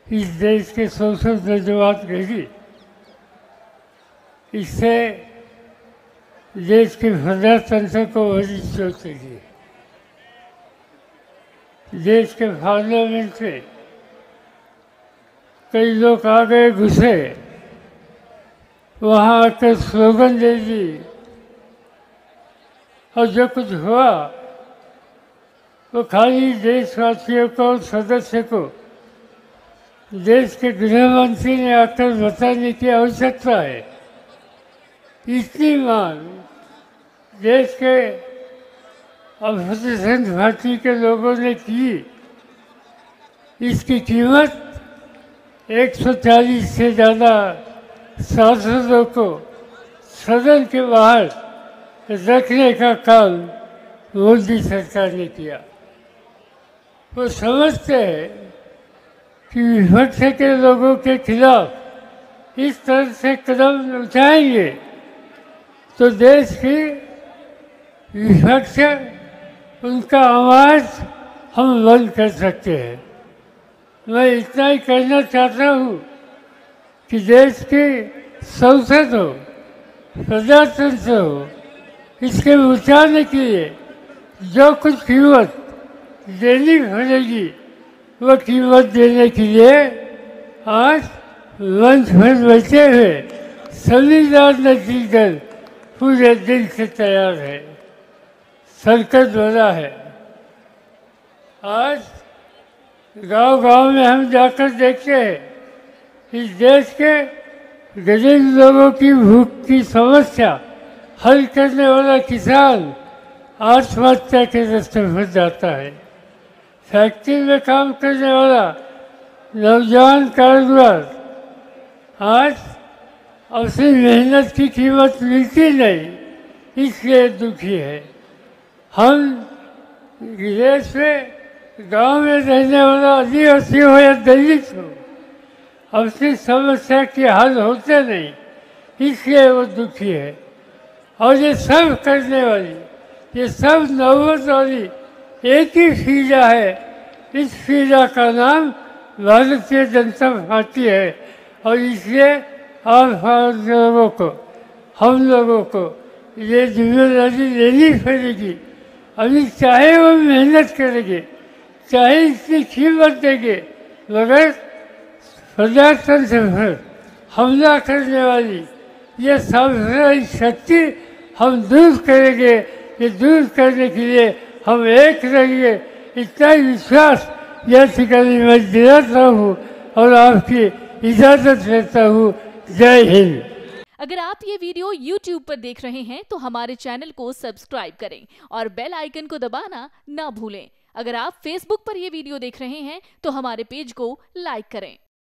इस देश के संसद में जो बात कही, इससे देश के प्रजातंत्र को बड़ी चोट लगी। देश के पार्लियामेंट में कई लोग आ गए, घुसे, वहाँ आकर स्लोगन दे दी, और जो कुछ हुआ वो खाली देशवासियों को और सदस्य को देश के गृह मंत्री ने आकर बताने की आवश्यकता है। इतनी मांग देश के अपोजिशन पार्टी के लोगों ने की। इसकी कीमत 140 से ज़्यादा सांसदों को सदन के बाहर रखने का काम मोदी सरकार ने किया। वो समझते हैं कि विपक्ष के लोगों के खिलाफ इस तरह से कदम उठाएंगे तो देश की विपक्ष उनका आवाज़ हम बंद कर सकते हैं। मैं इतना ही कहना चाहता हूँ कि देश की संसद हो, प्रजातंत्र हो, इसके बचाने के लिए जो कुछ कीमत देनी पड़ेगी वो कीमत देने के लिए आज मंच पर बैठे हुए सभी राजनीतिक दल पूरे दिन से तैयार है। संकट बड़ा है। आज गांव-गांव में हम जाकर देखते हैं इस देश के गरीब लोगों की भूख की समस्या हल करने वाला किसान आत्महत्या के रास्ते पर जाता है। फैक्ट्री में काम करने वाला नौजवान कारीगर आज अपनी मेहनत की कीमत मिलती नहीं, इसलिए दुखी है। हम देश में गांव में रहने वाला आदिवासी हो या दलित हो, अपनी समस्या के हल होते नहीं, इसलिए वो दुखी है। और ये सब करने वाली, ये सब नौबत वाली एक ही फीजा है। इस फीजा का नाम भारतीय जनता पार्टी है। और इसलिए आप लोगों को, हम लोगों को ये जिम्मेदारी लेनी पड़ेगी। अभी चाहे वो मेहनत करेंगे, चाहे इसकी कीमत देंगे, मगर प्रजातंत्र पर हमला करने वाली ये सांप्रदायिक शक्ति हम दूर करेंगे। ये दूर करने के लिए हम एक रहेंगे, इतना ही विश्वास यह ठिकाने मैं दिलाता हूँ और आपकी इजाज़त लेता हूँ। जय हिंद। अगर आप ये वीडियो YouTube पर देख रहे हैं तो हमारे चैनल को सब्सक्राइब करें और बेल आइकन को दबाना ना भूलें। अगर आप Facebook पर ये वीडियो देख रहे हैं तो हमारे पेज को लाइक करें।